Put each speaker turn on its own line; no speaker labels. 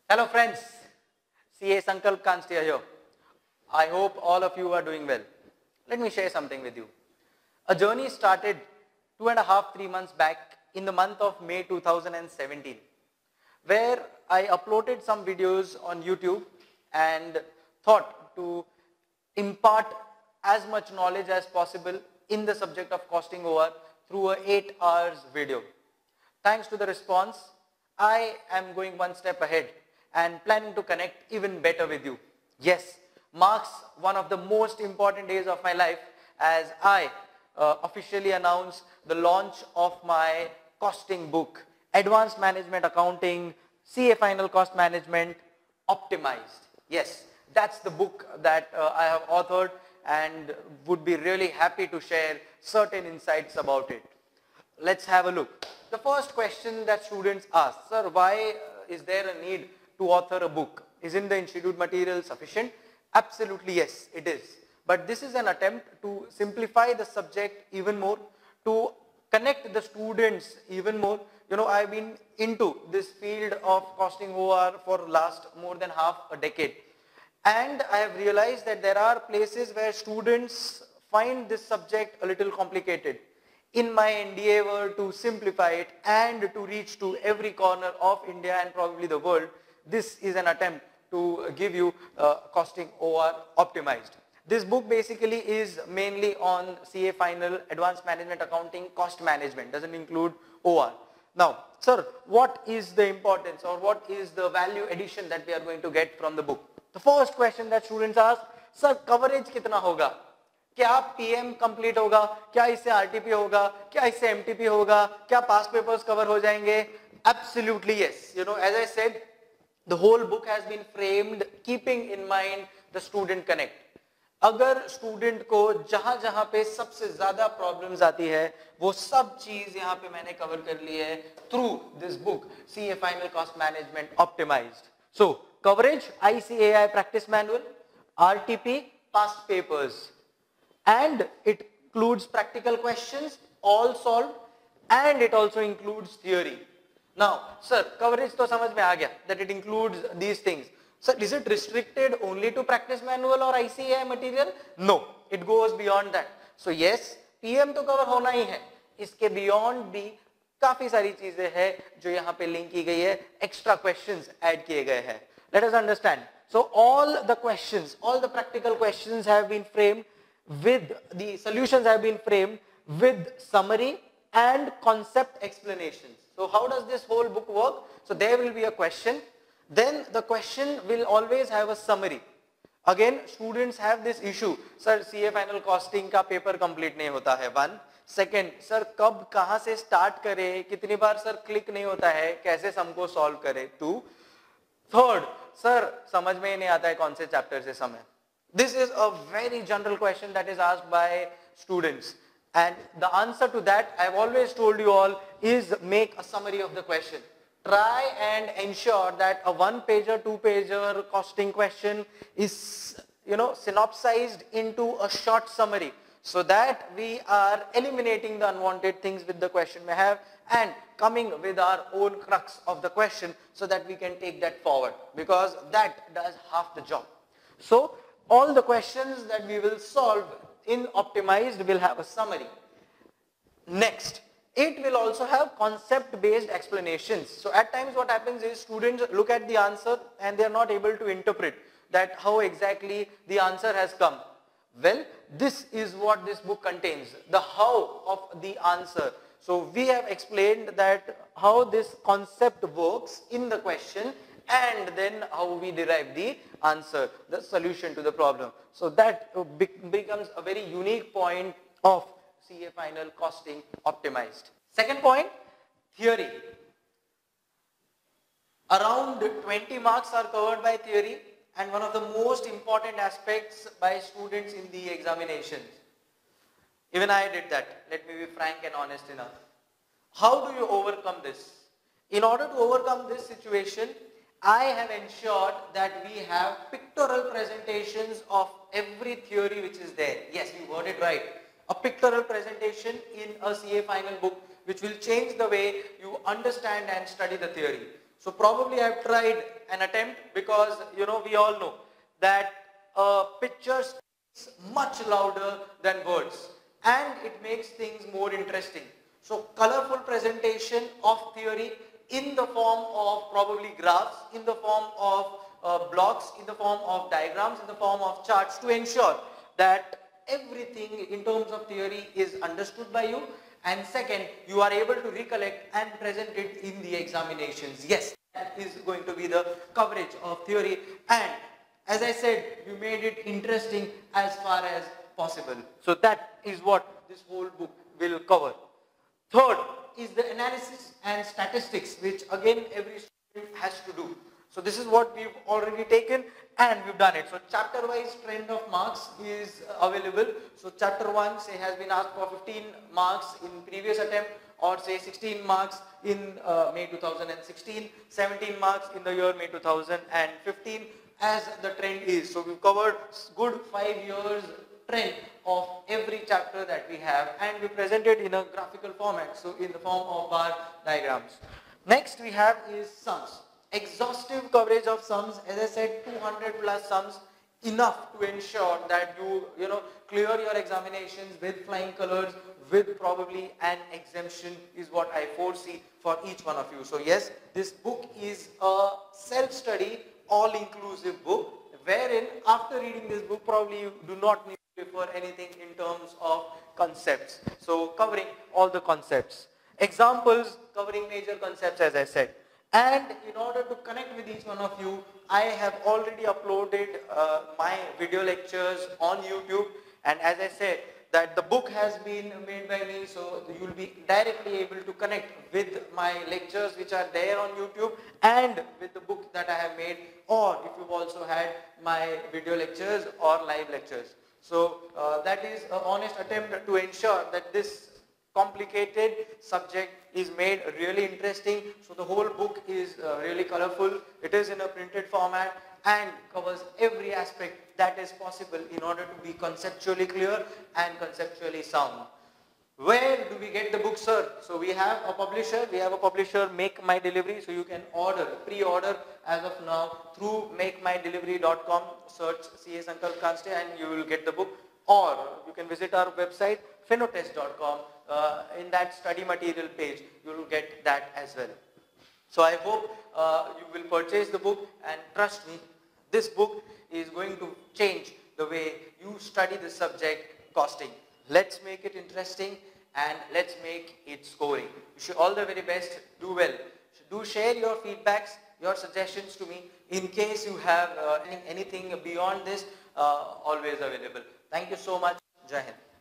Hello friends, CA Sankalp Kanstia here. I hope all of you are doing well. Let me share something with you. A journey started 2.5-3 months back in the month of May 2017, where I uploaded some videos on YouTube and thought to impart as much knowledge as possible in the subject of costing OR through a 8 hours video. Thanks to the response, I am going one step ahead and planning to connect even better with you. Yes, marks one of the most important days of my life as I officially announce the launch of my costing book, Advanced Management Accounting, CA Final Cost Management, Optimized. Yes, that's the book that I have authored and would be really happy to share certain insights about it. Let's have a look. The first question that students ask, sir, why is there a need to author a book? Isn't the institute material sufficient? Absolutely yes, it is. But this is an attempt to simplify the subject even more, to connect the students even more. You know, I've been into this field of costing OR for last more than half a decade. And I have realized that there are places where students find this subject a little complicated. In my endeavor to simplify it and to reach to every corner of India and probably the world, this is an attempt to give you costing OR optimized. This book basically is mainly on CA Final, Advanced Management Accounting, Cost Management, doesn't include OR. Now, sir, what is the importance or what is the value addition that we are going to get from the book? The first question that students ask, sir, coverage kitna hoga? क्या PM complete होगा, क्या इससे RTP होगा, क्या इससे MTP होगा, क्या पास papers cover हो जाएंगे? Absolutely yes. You know, as I said, the whole book has been framed keeping in mind the student connect. अगर स्टूडेंट को जहां जहां पे सबसे ज्यादा प्रॉब्लम्स आती है वो सब चीज यहाँ पे मैंने कवर कर ली है through this book CA final cost management optimized. So coverage ICAI practice manual, RTP past papers, and it includes practical questions all solved and it also includes theory. Now sir, coverage to samajh mein aa gaya that it includes these things. Sir, is it restricted only to practice manual or ICAI material? No, it goes beyond that. So yes, PM तो cover होना ही है, इसके beyond भी काफी सारी चीजें हैं जो यहाँ पे लिंक की गई है, extra questions add किए गए हैं. Let us understand. So all the questions, all the practical questions have been framed with the solutions have been framed with summary and concept explanations. So how does this whole book work? So there will be a question, then the question will always have a summary. Again, students have this issue, sir CA final costing का paper complete नहीं होता है. One. Second, sir कब कहाँ से start करें, कितनी बार sir click नहीं होता है, कैसे सम को सॉल्व करें. टू. थर्ड, सर समझ में ही नहीं आता है कौन से चैप्टर से सम है. This is a very general question that is asked by students, and the answer to that I have always told you all is make a summary of the question. Try and ensure that a 1-pager, 2-pager costing question is, you know, synopsized into a short summary so that we are eliminating the unwanted things with the question we have and coming with our own crux of the question so that we can take that forward, because that does half the job. So all the questions that we will solve in optimized will have a summary. Next, it will also have concept based explanations. So at times what happens is students look at the answer and they are not able to interpret that how exactly the answer has come. Well, this is what this book contains, the how of the answer. So we have explained that how this concept works in the question and then how we derive the answer, the solution to the problem. So that becomes a very unique point of CA final costing optimized. Second point, theory. Around 20 marks are covered by theory, and one of the most important aspects by students in the examinations. Even I did that, let me be frank and honest enough. How do you overcome this? In order to overcome this situation, I have ensured that we have pictorial presentations of every theory which is there. Yes, you heard it right. A pictorial presentation in a CA final book which will change the way you understand and study the theory. So probably I've tried an attempt because, you know, we all know that pictures speaks much louder than words, and it makes things more interesting. So colorful presentation of theory in the form of probably graphs, in the form of blocks, in the form of diagrams, in the form of charts, to ensure that everything in terms of theory is understood by you, and second, you are able to recollect and present it in the examinations. Yes, that is going to be the coverage of theory, and as I said, you made it interesting as far as possible. So that is what this whole book will cover. Third is the analysis and statistics, which again every student has to do. So this is what we've already taken and we've done it. So chapter wise trend of marks is available. So chapter 1 say has been asked for 15 marks in previous attempt, or say 16 marks in May 2016, 17 marks in the year May 2015 as the trend is. So we've covered good 5 years trend of every chapter that we have, and we present it in a graphical format, so in the form of bar diagrams. Next we have is sums. Exhaustive coverage of sums, as I said, 200 plus sums, enough to ensure that you know, clear your examinations with flying colors, with probably an exemption is what I foresee for each one of you. So yes, this book is a self-study, all-inclusive book, wherein after reading this book probably you do not need to refer anything in terms of concepts. So covering all the concepts. Examples covering major concepts, as I said. And in order to connect with each one of you, I have already uploaded my video lectures on YouTube, and as I said, that the book has been made by me, so you will be directly able to connect with my lectures which are there on YouTube and with the book that I have made, or if you've also had my video lectures or live lectures. So that is an honest attempt to ensure that this complicated subject is made really interesting. So the whole book is really colorful. It is in a printed format and covers every aspect that is possible in order to be conceptually clear and conceptually sound. Where do we get the book, sir? So we have a publisher, Make My Delivery. So you can order, pre-order as of now through makemydelivery.com, search CA Sankalp Kanste and you will get the book, or you can visit our website finotest.com. In that study material page, you will get that as well. So I hope you will purchase the book, and trust me, this book is going to change the way you study the subject costing. Let's make it interesting and let's make it scoring. Wish you all the very best. Do well. Do share your feedbacks, your suggestions to me. In case you have anything beyond this, always available. Thank you so much. Jai Hind.